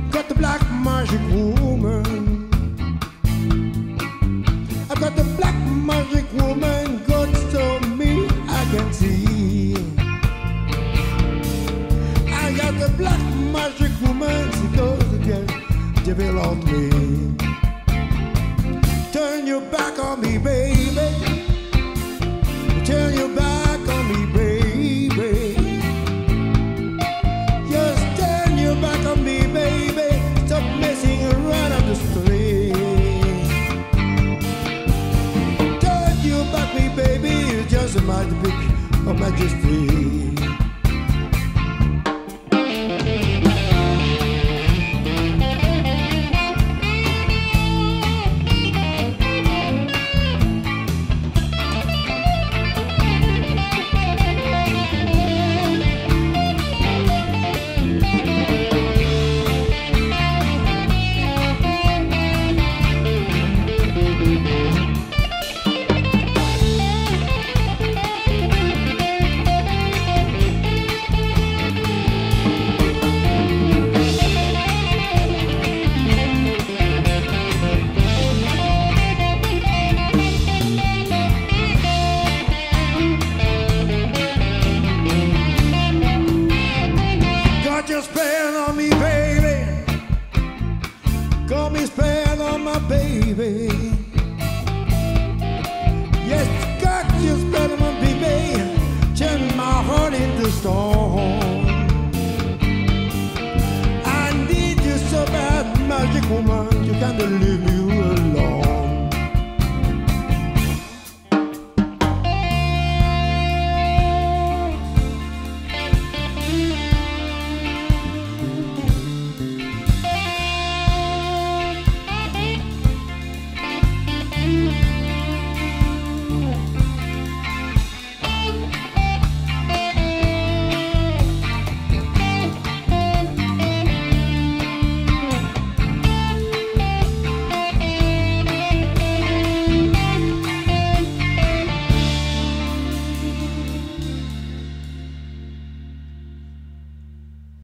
got the black magic woman. I got the black magic woman, God to me, I can see. I got the black magic woman, she goes again, develop me. Turn your back on me, baby. Turn your back on me, baby. Just turn your back on me, baby. Stop messing around on the street. Turn your back, me, baby. You're just a majesty of majesty. Woman, you can't live